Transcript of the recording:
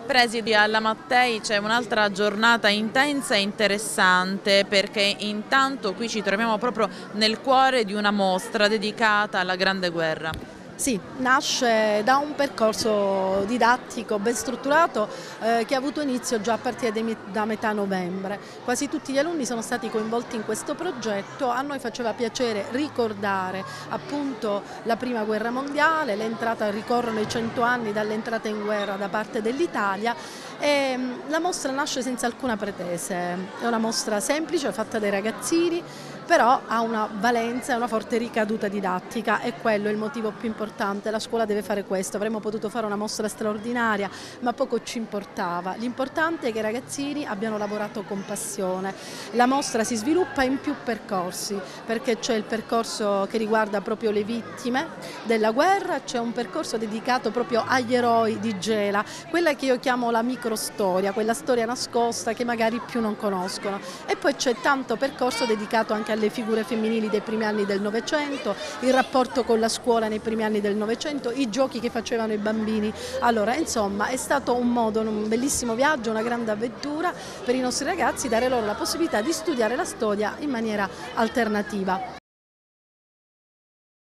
Presidi, alla Mattei c'è un'altra giornata intensa e interessante perché intanto qui ci troviamo proprio nel cuore di una mostra dedicata alla Grande Guerra. Sì, nasce da un percorso didattico ben strutturato che ha avuto inizio già a partire da metà novembre. Quasi tutti gli alunni sono stati coinvolti in questo progetto, a noi faceva piacere ricordare appunto la Prima Guerra Mondiale, ricorrono i 100 anni dall'entrata in guerra da parte dell'Italia e la mostra nasce senza alcuna pretesa, è una mostra semplice fatta dai ragazzini, però ha una valenza e una forte ricaduta didattica e quello è il motivo più importante. La scuola deve fare questo, avremmo potuto fare una mostra straordinaria ma poco ci importava, l'importante è che i ragazzini abbiano lavorato con passione. La mostra si sviluppa in più percorsi perché c'è il percorso che riguarda proprio le vittime della guerra, c'è un percorso dedicato proprio agli eroi di Gela, quella che io chiamo la microstoria, quella storia nascosta che magari più non conoscono, e poi c'è tanto percorso dedicato anche alle figure femminili dei primi anni del Novecento, il rapporto con la scuola nei primi anni del Novecento, i giochi che facevano i bambini. Allora, insomma, è stato un modo, un bellissimo viaggio, una grande avventura per i nostri ragazzi, dare loro la possibilità di studiare la storia in maniera alternativa.